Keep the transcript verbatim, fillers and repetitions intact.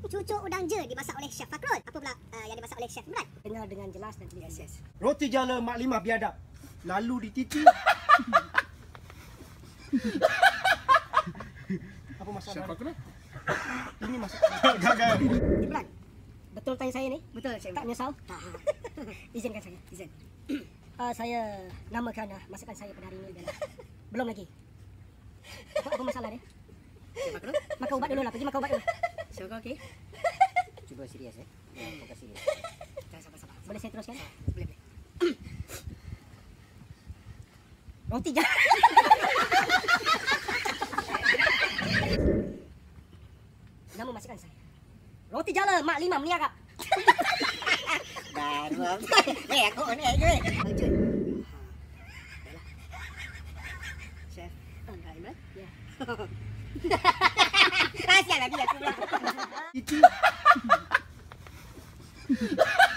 Cucuk udang je dimasak oleh Chef Fakrul. Apa pula uh, yang dimasak oleh Chef Imran? Dengar dengan jelas dan teliti. Yes, yes. Roti jala Mak Limah biadab. Lalu dititi. Apa masalah? Siapa kena? Ini masalah. Gagal. Imran, betul tanya saya ni? Betul, Chef. Tak menyesal? Tak. Izinkan saya. Izin. Uh, saya namakan uh, masakan saya pada hari ini adalah belum lagi. Apa, apa masalah dia? Chef Fakrul, Makan ubat dulu lah. Pergi makan ubat dulu. Chef Fakrul okey? Cuba serius eh. Ya, fokus serius. Jangan sabar-sabar. Boleh saya teruskan? Boleh, boleh. Roti jala. Nama masakan saya. Roti jala Mak Limah meniarap. Baru apa? Eh, aku ni je. Lanjut. Chef. Ah, Imran? Ya. Rahsia lagi aku pula. Titi.